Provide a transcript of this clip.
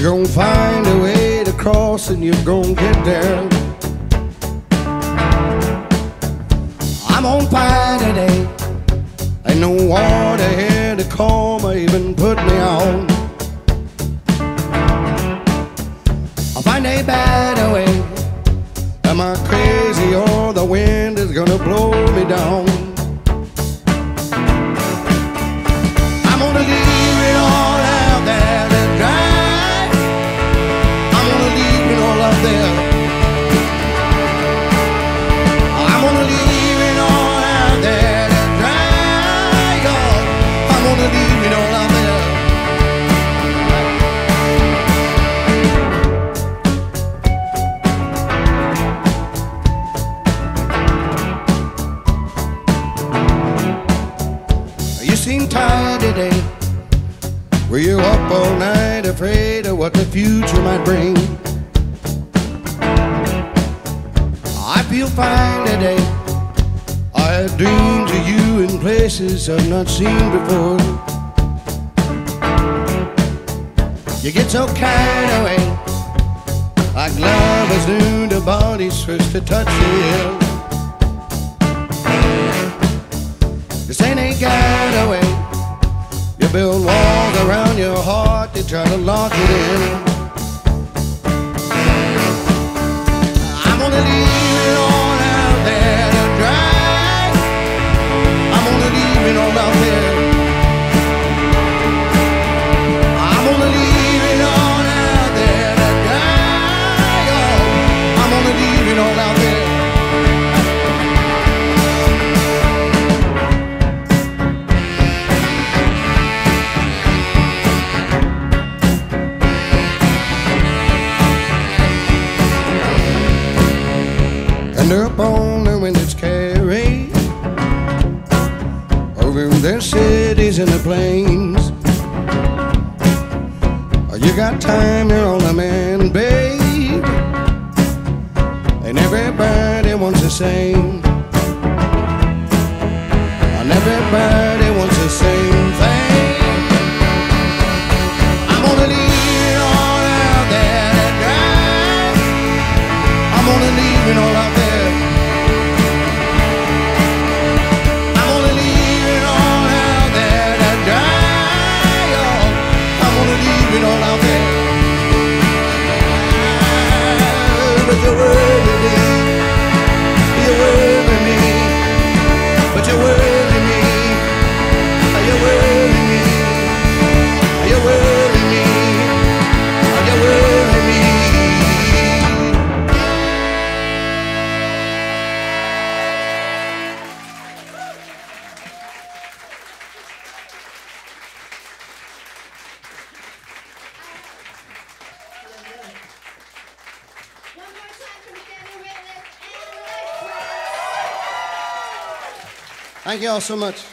You're gonna find a way to cross and you're gonna get there. I'm on fire today. Ain't no water here to calm or even put me on. I'll find a better way. Am I crazy or the wind is gonna blow me down? I'm gonna leave it all out there to dry. I'm gonna leave it all out there. I'm gonna leave it all out there to dry. Oh, I'm gonna leave it all out there. You seem tired today. Were you up all night afraid of what the future might bring? I feel fine today. I have dreams of you in places I've not seen before. You get so carried away, like lovers do the body's first to touch you. This ain't a getaway. You build walls around your heart, you try to lock it in. I'm gonna leave it all out there to dry. I'm gonna leave it all out there. I'm gonna leave it all out there to dry. Oh, I'm gonna leave it all out there. And up on the wind it's carried over their cities and the plains. You got time, you're on a man, babe, and everybody wants the same. And everybody wants the same thing. I'm gonna leave it all out there to dry. I'm gonna leave it all out there. All out there. But you're worthy me. You're worthy me. But you're worthy me. You're worthy me. You're worthy me. You're worthy me. Thank you all so much.